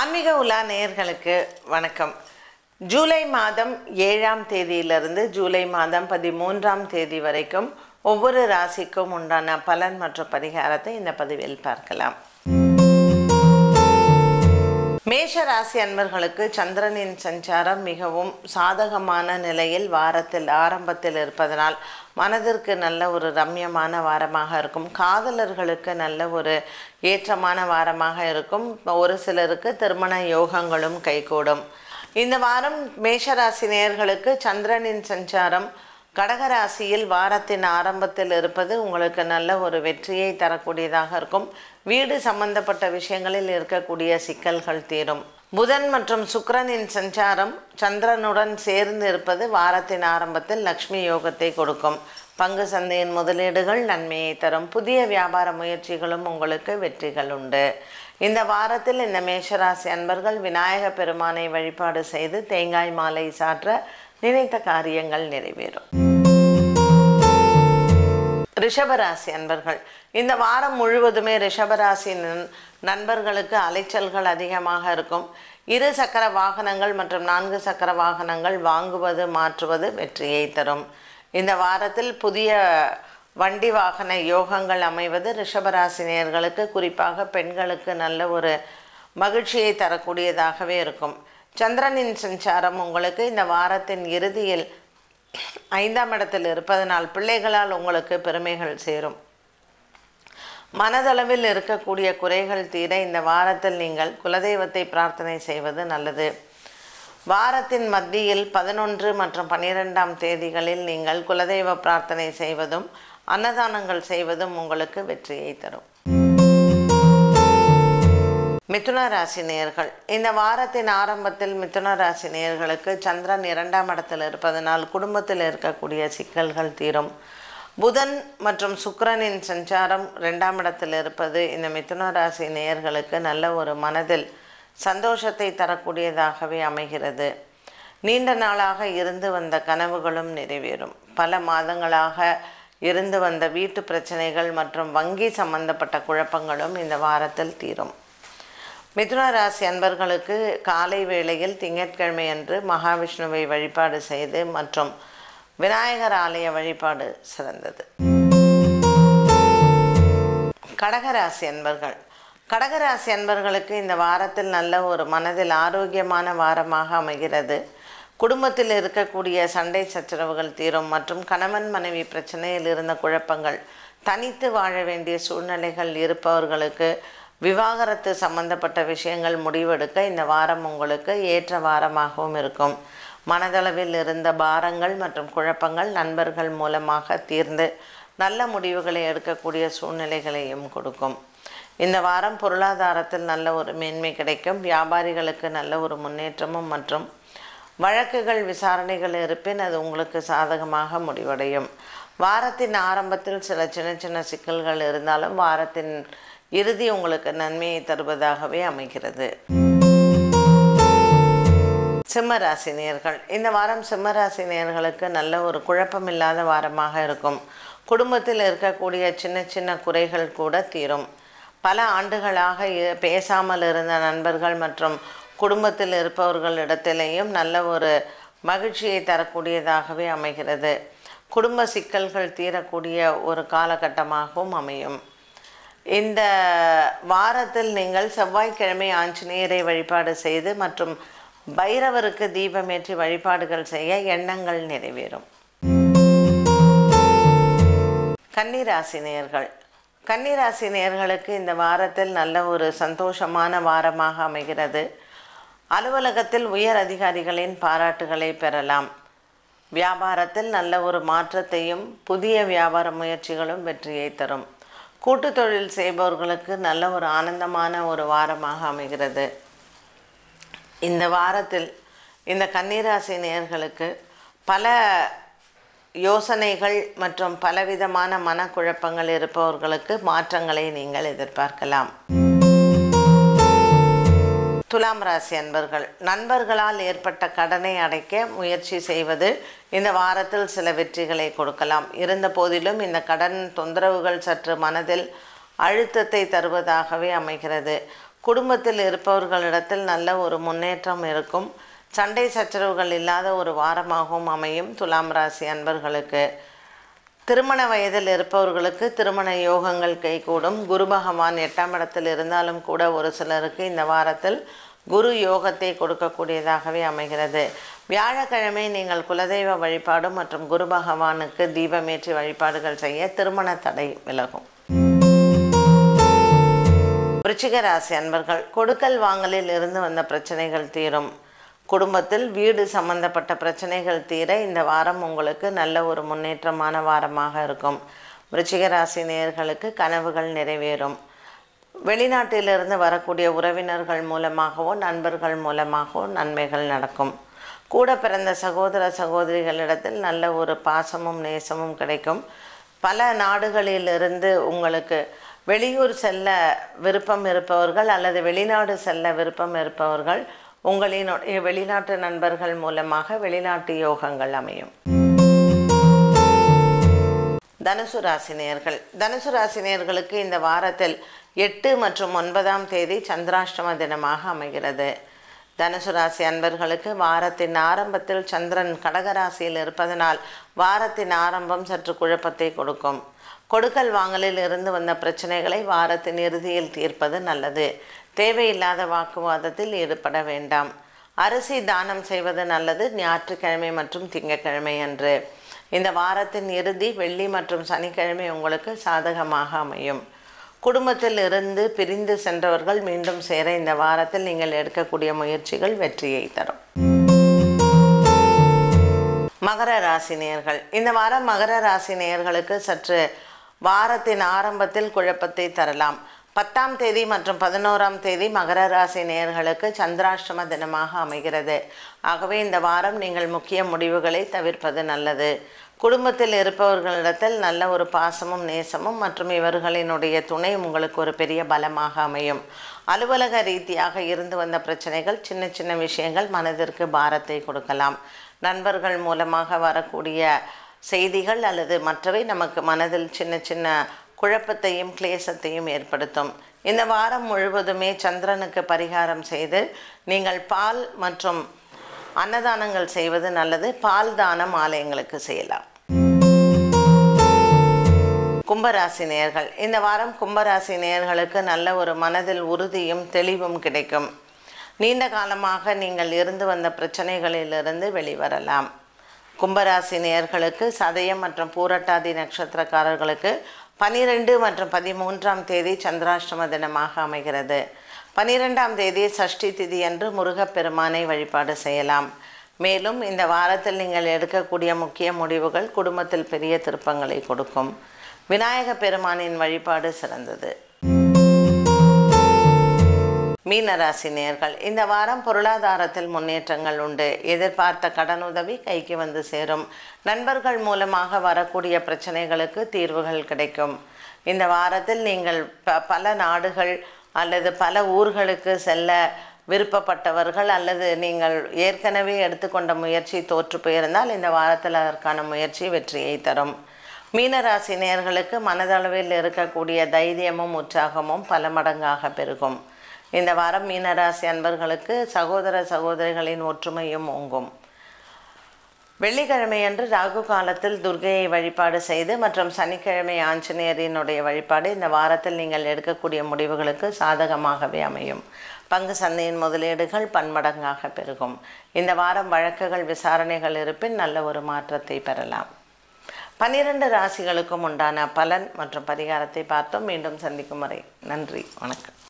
ஆன்மீக உலா நேயர்களுக்கு வணக்கம். ஜூலை மாதம் 7ஆம் தேதியிலிருந்து ஜூலை மாதம் 13ஆம் தேதி வரைக்கும் ஒவ்வொரு ராசிக்கும் உண்டான பலன் மற்றும் பரிகாரத்தை இந்த பதிவில் பார்க்கலாம். மேஷ ராசி அன்பர்களுக்கு சந்திரனின் சஞ்சாரம் மிகவும் சாதகமான நிலையில் வாரத்தில் ஆரம்பத்தில் இருப்பதனால் மனதிற்கு நல்ல ஒரு ரம்யமான வாரமாக இருக்கும். காதலர்களுக்கு நல்ல ஒரு ஏற்றமான வாரமாக இருக்கும். ஒரு சிலருக்கு திருமண யோகங்களும் கைகூடும். இந்த வாரம் மேஷராசி நேயர்களுக்கு சந்திரனின் சஞ்சாரம் கடகராசியில் வாரத்தின் ஆரம்பத்தில் இருப்பது உங்களுக்கு நல்ல ஒரு வெற்றியை தரக்கூடியதாக இருக்கும். வீடு சம்பந்தப்பட்ட விஷயங்களில் இருக்கக்கூடிய சிக்கல்கள் தீரும். புதன் மற்றும் சுக்கிரனின் சஞ்சாரம் சந்திரனுடன் சேர்ந்து இருப்பது வாரத்தின் ஆரம்பத்தில் லக்ஷ்மி யோகத்தை கொடுக்கும். பங்கு சந்தையின் முதலீடுகள் நன்மையை தரும். புதிய வியாபார முயற்சிகளும் உங்களுக்கு வெற்றிகள் உண்டு. இந்த வாரத்தில் இந்த மேஷராசி அன்பர்கள் விநாயக பெருமானை வழிபாடு செய்து தேங்காய் மாலை சாற்ற நினைத்த காரியங்கள் நிறைவேறும். ரிஷபராசி அன்பர்கள் இந்த வாரம் முழுவதுமே ரிஷபராசி நண்பர்களுக்கு அலைச்சல்கள் அதிகமாக இருக்கும். 2 சக்கர வாகனங்கள் மற்றும் 4 சக்கர வாகனங்கள் வாங்குவது மாற்றுவது வெற்றியை தரும். இந்த வாரத்தில் புதிய வண்டி வாகன யோகங்கள் அமைவது ரிஷபராசினியர்களுக்கு குறிப்பாக பெண்களுக்கு நல்ல ஒரு மகிழ்ச்சியை தரக்கூடியதாகவே இருக்கும். சந்திரனின் சஞ்சாரம் உங்களுக்கு இந்த வாரத்தின் இறுதியில் 5ஆம் இடத்தில் இருப்பதனால் பிள்ளைகளால் உங்களுக்கு பெருமைகள் சேரும். மனதளவில் இருக்கக்கூடிய குறைகள் தீர இந்த வாரத்தில் நீங்கள் குலதெய்வத்தை பிரார்த்தனை செய்வது நல்லது. வாரத்தின் மத்தியில் 11 மற்றும் 12ஆம் தேதிகளில் நீங்கள் குலதெய்வ பிரார்த்தனை செய்வதும் அன்னதானங்கள் செய்வதும் உங்களுக்கு வெற்றியை தரும். மிதுன ராசி நேயர்கள் இந்த வாரத்தின் ஆரம்பத்தில் மிதுன ராசி நேயர்களுக்கு சந்திரன் 2ஆம் இடத்தில் இருப்பதனால் குடும்பத்தில் இருக்கக்கூடிய சிக்கல்கள் தீரும். புதன் மற்றும் சுக்கிரனின் சஞ்சாரம் 2ஆம் இடத்தில் இருப்பது இந்த மிதுன ராசி நேயர்களுக்கு நல்ல ஒரு மனதில் சந்தோஷத்தை தரக்கூடியதாகவே அமைகிறது. நீண்ட நாளாக இருந்து வந்த கனவுகளும் நிறைவேறும். பல மாதங்களாக இருந்து வந்த வீட்டு பிரச்சனைகள் மற்றும் வங்கி சம்பந்தப்பட்ட குழப்பங்களும் இந்த வாரத்தில் தீரும். மிதுன ராசி அன்பர்களுக்கு காலை வேளையில் திங்கட்கிழமை அன்று மகாவிஷ்ணுவை வழிபாடு செய்து மற்றும் விநாயகர் ஆலய வழிபாடு சிறந்தது. கடகராசி அன்பர்கள் கடகராசி அன்பர்களுக்கு இந்த வாரத்தில் நல்ல ஒரு மனதில் ஆரோக்கியமான வாரமாக அமைகிறது. குடும்பத்தில் இருக்கக்கூடிய சண்டை சச்சரவுகள் தீரும் மற்றும் கணவன் மனைவி பிரச்சனையில் இருந்த குழப்பங்கள் தனித்து வாழ வேண்டிய சூழ்நிலைகள் இருப்பவர்களுக்கு விவாகரத்து சம்பந்தப்பட்ட விஷயங்கள் முடிவெடுக்க இந்த வாரம் உங்களுக்கு ஏற்ற வாரமாகவும் இருக்கும். மனதளவில் இருந்த பாரங்கள் மற்றும் குழப்பங்கள் நண்பர்கள் மூலமாக தீர்ந்து நல்ல முடிவுகளை எடுக்கக்கூடிய சூழ்நிலைகளையும் கொடுக்கும். இந்த வாரம் பொருளாதாரத்தில் நல்ல ஒரு மேன்மை கிடைக்கும். வியாபாரிகளுக்கு நல்ல ஒரு முன்னேற்றமும் மற்றும் வழக்குகள் விசாரணைகள் இருப்பின் அது உங்களுக்கு சாதகமாக முடிவடையும். வாரத்தின் ஆரம்பத்தில் சில சின்ன சின்ன சிக்கல்கள் இருந்தாலும் வாரத்தின் இறுதி உங்களுக்கு நன்மையை தருவதாகவே அமைகிறது. சிம்மராசி நேயர்கள் இந்த வாரம் சிம்மராசி நேயர்களுக்கு நல்ல ஒரு குழப்பமில்லாத வாரமாக இருக்கும். குடும்பத்தில் இருக்கக்கூடிய சின்ன சின்ன குறைகள் கூட தீரும். பல ஆண்டுகளாக பேசாமல் இருந்த நண்பர்கள் மற்றும் குடும்பத்தில் இருப்பவர்களிடத்திலேயும் நல்ல ஒரு மகிழ்ச்சியை தரக்கூடியதாகவே அமைகிறது. குடும்ப சிக்கல்கள் தீரக்கூடிய ஒரு காலகட்டமாகவும் அமையும். இந்த வாரத்தில் நீங்கள் செவ்வாய்க்கிழமை ஆஞ்சநேயரை வழிபாடு செய்து மற்றும் பைரவருக்கு தீபமேற்றி வழிபாடுகள் செய்ய எண்ணங்கள் நிறைவேறும். கன்னிராசி நேயர்கள் கன்னிராசி நேயர்களுக்கு இந்த வாரத்தில் நல்ல ஒரு சந்தோஷமான வாரமாக அமைகிறது. அலுவலகத்தில் உயர் அதிகாரிகளின் பாராட்டுகளை பெறலாம். வியாபாரத்தில் நல்ல ஒரு மாற்றத்தையும் புதிய வியாபார முயற்சிகளும் வெற்றியை தரும். கூட்டு தொழில் செய்பவர்களுக்கு நல்ல ஒரு ஆனந்தமான ஒரு வாரமாக அமைகிறது. இந்த வாரத்தில் இந்த கன்னிராசி நேயர்களுக்கு பல யோசனைகள் மற்றும் பலவிதமான மனக்குழப்பங்கள் இருப்பவர்களுக்கு மாற்றங்களை நீங்கள் எதிர்பார்க்கலாம். துலாம் ராசி அன்பர்கள் நண்பர்களால் ஏற்பட்ட கடனை அடைக்க முயற்சி செய்வது இந்த வாரத்தில் சில வெற்றிகளை கொடுக்கலாம். இருந்த போதிலும் இந்த கடன் தொந்தரவுகள் சற்று மனதில் அழுத்தத்தை தருவதாகவே அமைகிறது. குடும்பத்தில் இருப்பவர்களிடத்தில் நல்ல ஒரு முன்னேற்றம் இருக்கும். சண்டை சச்சரவுகள் இல்லாத ஒரு வாரமாகவும் அமையும். துலாம் ராசி அன்பர்களுக்கு திருமண வயதில் இருப்பவர்களுக்கு திருமண யோகங்கள் கைகூடும். குரு பகவான் 8ஆம் இடத்தில் இருந்தாலும் கூட ஒரு சிலருக்கு இந்த வாரத்தில் குரு யோகத்தை கொடுக்கக்கூடியதாகவே அமைகிறது. வியாழக்கிழமை நீங்கள் குலதெய்வ வழிபாடு மற்றும் குரு பகவானுக்கு தீபமேற்றி வழிபாடுகள் செய்ய திருமண தடை விலகும். விருச்சிக ராசி அன்பர்கள், கொடுக்கல் வாங்கலில் இருந்து வந்த பிரச்சனைகள் தீரும். குடும்பத்தில் வீடு சம்பந்தப்பட்ட பிரச்சனைகள் தீர இந்த வாரம் உங்களுக்கு நல்ல ஒரு முன்னேற்றமான வாரமாக இருக்கும். விருச்சிக ராசி நேயர்களுக்கு கனவுகள் நிறைவேறும். வெளிநாட்டிலிருந்து வரக்கூடிய உறவினர்கள் மூலமாகவோ நண்பர்கள் மூலமாகவோ நன்மைகள் நடக்கும். கூட பிறந்த சகோதர சகோதரிகளிடத்தில் நல்ல ஒரு பாசமும் நேசமும் கிடைக்கும். பல நாடுகளிலிருந்து உங்களுக்கு வெளியூர் செல்ல விருப்பம் இருப்பவர்கள் அல்லது வெளிநாடு செல்ல விருப்பம் இருப்பவர்கள் உங்களினுடைய வெளிநாட்டு நண்பர்கள் மூலமாக வெளிநாட்டு யோகங்கள் அமையும். தனுசு ராசினியர்கள், தனுசு ராசினியர்களுக்கு இந்த வாரத்தில் 8 மற்றும் 9ஆம் தேதி சந்திராஷ்டம தினமாக அமைகிறது. தனுசு ராசி அன்பர்களுக்கு வாரத்தின் ஆரம்பத்தில் சந்திரன் கடகராசியில் இருப்பதனால் வாரத்தின் ஆரம்பம் சற்று குழப்பத்தை கொடுக்கும். கொடுக்கல் வாங்கலில் இருந்து வந்த பிரச்சனைகளை வாரத்தின் இறுதியில் தீர்ப்பது நல்லது. தேவையில்லாத வாக்குவாதத்தில் ஈடுபட வேண்டாம். அரிசி தானம் செய்வது நல்லது. ஞாயிற்றுக்கிழமை மற்றும் திங்கட்கிழமை அன்று. இந்த வாரத்தின் இறுதி வெள்ளி மற்றும் சனிக்கிழமை உங்களுக்கு சாதகமாக அமையும். குடும்பத்தில் இருந்து பிரிந்து சென்றவர்கள் மீண்டும் சேர இந்த வாரத்தில் நீங்கள் எடுக்கக்கூடிய முயற்சிகள் வெற்றியை தரும். மகர ராசி நேயர்கள், இந்த வாரம் மகர ராசி நேயர்களுக்கு சற்று வாரத்தின் ஆரம்பத்தில் குழப்பத்தை தரலாம். 10ஆம் தேதி மற்றும் 11ஆம் தேதி மகர ராசி நேயர்களுக்கு சந்திராஷ்டம தினமாக அமைகிறது. ஆகவே இந்த வாரம் நீங்கள் முக்கிய முடிவுகளை தவிர்ப்பது நல்லது. குடும்பத்தில் இருப்பவர்களிடத்தில் நல்ல ஒரு பாசமும் நேசமும் மற்றும் இவர்களினுடைய துணை உங்களுக்கு ஒரு பெரிய பலமாக அமையும். அலுவலக ரீதியாக இருந்து வந்த பிரச்சனைகள், சின்ன சின்ன விஷயங்கள் மனதிற்கு பாரத்தை கொடுக்கலாம். நண்பர்கள் மூலமாக வரக்கூடிய செய்திகள் அல்லது மற்றவை நமக்கு மனதில் சின்ன சின்ன குழப்பத்தையும் கிளேசத்தையும் ஏற்படுத்தும். இந்த வாரம் முழுவதுமே சந்திரனுக்கு பரிகாரம் செய்து நீங்கள் பால் மற்றும் அன்னதானங்கள் செய்வது நல்லது. பால் தானம் ஆலயங்களுக்கு செய்யலாம். கும்பராசி நேயர்கள், இந்த வாரம் கும்பராசி நேயர்களுக்கு நல்ல ஒரு மனதில் உறுதியும் தெளிவும் கிடைக்கும். நீண்ட காலமாக நீங்கள் இருந்து வந்த பிரச்சனைகளிலிருந்து வெளிவரலாம். கும்பராசி நேயர்களுக்கு சதயம் மற்றும் பூரட்டாதி நட்சத்திரக்காரர்களுக்கு 12 மற்றும் 13ஆம் தேதி சந்திராஷ்டம தினமாக அமைகிறது. 12ஆம் தேதி சஷ்டி திதி அன்று முருகப்பெருமானை வழிபாடு செய்யலாம். மேலும் இந்த வாரத்தில் நீங்கள் எடுக்கக்கூடிய முக்கிய முடிவுகள் குடும்பத்தில் பெரிய திருப்பங்களை கொடுக்கும். விநாயக பெருமானின் வழிபாடு சிறந்தது. மீனராசி நேயர்கள், இந்த வாரம் பொருளாதாரத்தில் முன்னேற்றங்கள் உண்டு. எதிர்பார்த்த கடனுதவி கைக்கு வந்து சேரும். நண்பர்கள் மூலமாக வரக்கூடிய பிரச்சனைகளுக்கு தீர்வுகள் கிடைக்கும். இந்த வாரத்தில் நீங்கள் பல நாடுகள் அல்லது பல ஊர்களுக்கு செல்ல விருப்பப்பட்டவர்கள் அல்லது நீங்கள் ஏற்கனவே எடுத்துக்கொண்ட முயற்சி தோற்று போயிருந்தால் இந்த வாரத்தில் அதற்கான முயற்சி வெற்றியை தரும். மீனராசி நேயர்களுக்கு மனதளவில் இருக்கக்கூடிய தைரியமும் உற்சாகமும் பல மடங்காக பெருகும். இந்த வாரம் மீனராசி அன்பர்களுக்கு சகோதர சகோதரிகளின் ஒற்றுமையும் ஓங்கும். வெள்ளிக்கிழமையன்று ராகு காலத்தில் துர்க்கையை வழிபாடு செய்து மற்றும் சனிக்கிழமை ஆஞ்சநேயரினுடைய வழிபாடு இந்த வாரத்தில் நீங்கள் எடுக்கக்கூடிய முடிவுகளுக்கு சாதகமாகவே அமையும். பங்கு சந்தையின் முதலீடுகள் பன்மடங்காக பெருகும். இந்த வாரம் வழக்குகள் விசாரணைகள் இருப்பின் நல்ல ஒரு மாற்றத்தை பெறலாம். 12 ராசிகளுக்கும் உண்டான பலன் மற்றும் பரிகாரத்தை பார்த்தோம். மீண்டும் சந்திக்கும் வரை நன்றி, வணக்கம்.